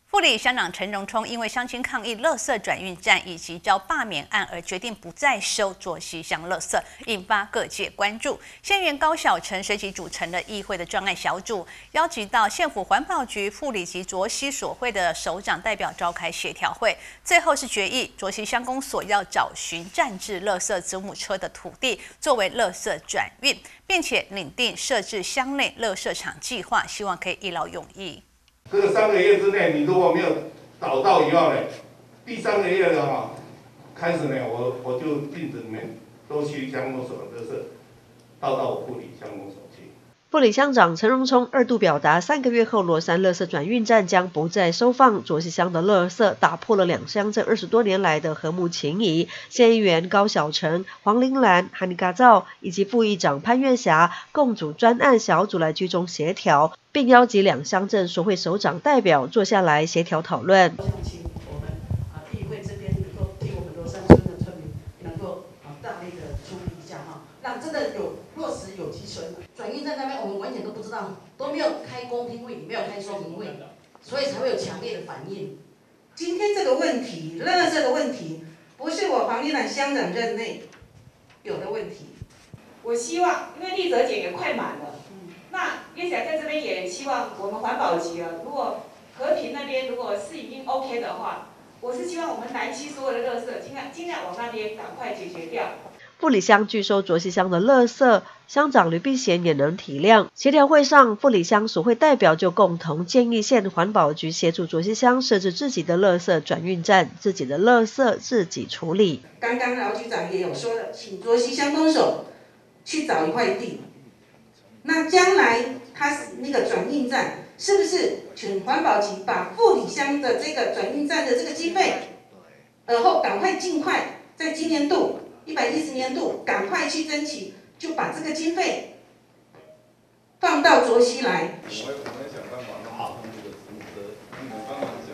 副理乡长陈荣聪因为乡亲抗议垃圾转运站以及遭罢免案而决定不再收卓溪乡垃圾，引发各界关注。县议员高小成随即组成了议会的专案小组，邀集到县府环保局副理及卓溪所会的首长代表召开协调会，最后是决议卓溪乡公所要找寻暂置垃圾子母车的土地作为垃圾转运，并且拟定设置乡内垃圾场计划，希望可以一劳永逸。 这个3个月之内，你如果没有找到以后呢，第3个月的话，开始呢，我就禁止你们都去乡公所的垃圾倒到我副理乡公所去。 副理乡长陈荣聪2度表达，3个月后罗山垃圾转运站将不再收放卓溪乡的垃圾，打破了两乡镇20多年来的和睦情谊。县议员高小成、黄玲兰、韩尼嘎造以及副议长潘月霞共组专案小组来居中协调，并邀集两乡镇所会首长代表坐下来协调讨论。 我想请我们议会这边能够替我们罗山村的村民能够大力的处理一下哈，让真的有落实有机村。转运站那边我们完全都不知道，都没有开公听会，也没有开说明会，所以才会有强烈的反应。 今天这个问题，垃圾的问题，不是我黄丽兰乡长任内有的问题。 我希望，因为立泽检也快满了，那叶小在这边也希望我们环保局啊，如果和平那边如果是已经 OK 的话，我是希望我们南区所有的垃圾尽量往那边赶快解决掉。 副理乡拒收卓溪乡的垃圾，乡长吕碧贤也能体谅。协调会上，副理乡所会代表就共同建议县环保局协助卓溪乡设置自己的垃圾转运站，自己的垃圾自己处理。 刚刚劳局长也有说了，请卓溪乡公所去找一块地。那将来他那个转运站，是不是请环保局把副理乡的这个转运站的这个经费，而后赶快尽快在今年度110年度赶快去争取，就把这个经费放到卓溪来。 我们想办法弄好这个子母车，你们帮忙讲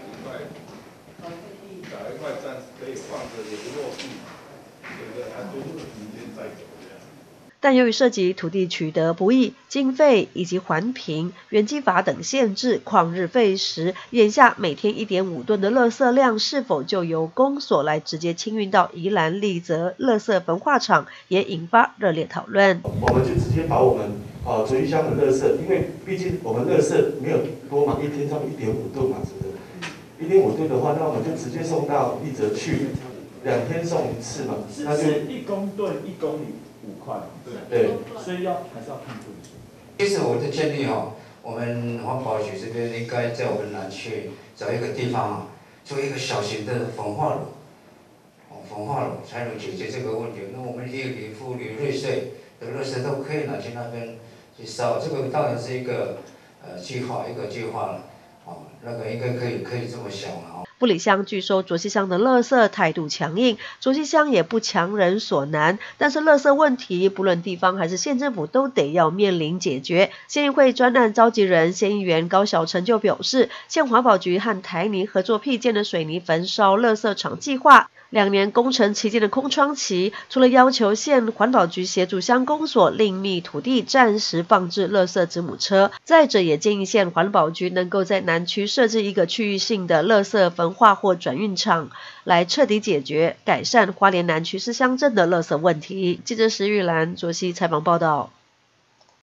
一块暂时可以放着，也不落地，对不对？它就是明天再走。 但由于涉及土地取得不易、经费以及环评、原基法等限制，旷日费时，眼下每天1.5吨的垃圾量是否就由公所来直接清运到宜兰立泽垃圾焚化厂，也引发热烈讨论。 我们就直接把我们卓溪乡的垃圾，因为毕竟我们垃圾没有多嘛，一天差不多1.5吨嘛，是不是？1.5吨的话，那我们就直接送到立泽去，2天送1次嘛，那就 1公吨1公里5块， 对， 所以还是要看吨数。 其实我的建议我们环保局这边应该在我们南区找一个地方做一个小型的焚化炉，焚化炉才能解决这个问题。那我们一里、妇女、瑞穗的垃圾都可以拿去那边去烧，这个当然是一个计划了，那个应该可以这么想了。 副理乡拒收卓溪乡的垃圾态度强硬，卓溪乡也不强人所难，但是垃圾问题不论地方还是县政府都得要面临解决。县议会专案召集人县议员高小成就表示，县环保局和台泥合作辟建的水泥焚烧垃圾场计划，2年工程期间的空窗期，除了要求县环保局协助乡公所另觅土地暂时放置垃圾子母车，再者也建议县环保局能够在南区设置一个区域性的垃圾焚化或转运厂，来彻底解决改善花莲南区4乡镇的垃圾问题。记者石玉兰卓溪采访报道。